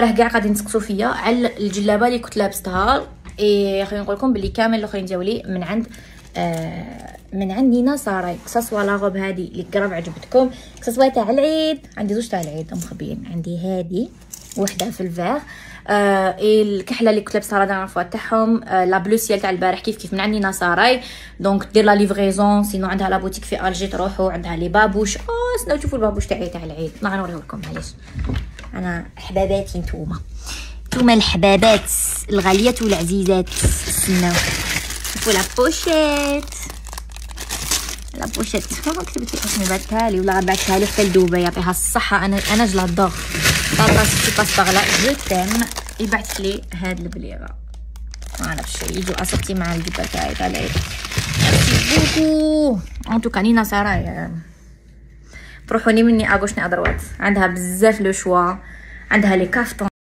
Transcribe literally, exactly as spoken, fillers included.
راه كاع غادي نسقسوا فيا على الجلابه اللي كنت لابستها. اي خلينا نقول لكم بلي كامل الاخرين ديالي من عند آه من عند نينا ساراي. كساسوا لا غوب هادي اللي قرب عجبتكم، كساسوا تاع العيد. عندي زوج تاع العيد مخبيين، عندي هادي وحده في الفيغ. آه الكحله اللي كنت لابسه راه دارنا فوا تاعهم. آه لا بلو سيال تاع البارح كيف كيف من عند نينا ساراي. دونك دير لا ليفريزون، سينو عندها لا بوتيك في الجي تروحوا عندها لي بابوش. اه استناو تشوفوا البابوش تاعي تاع العيد، ما غنوريه لكم معليش. انا حباباتي نتوما نتوما الحبابات الغاليات والعزيزات. استناو شوفوا لا بوشيت، لا بوشيت كتبت لي اسمي بعثها لي ولا بعثها لي حتى لدبي يعطيها الصحه. انا انا جلاضور طابا سيتي باستغلا جو تيم يبعث لي هاد البليغه. ما عرفتش يجوا اسوتي مع الجبه تاعي تاع العيد. ميرسي بوكو ان توكا نينا سراي تروحوني مني اغوشني ادروات. عندها بزاف لو شوا، عندها لي كافتون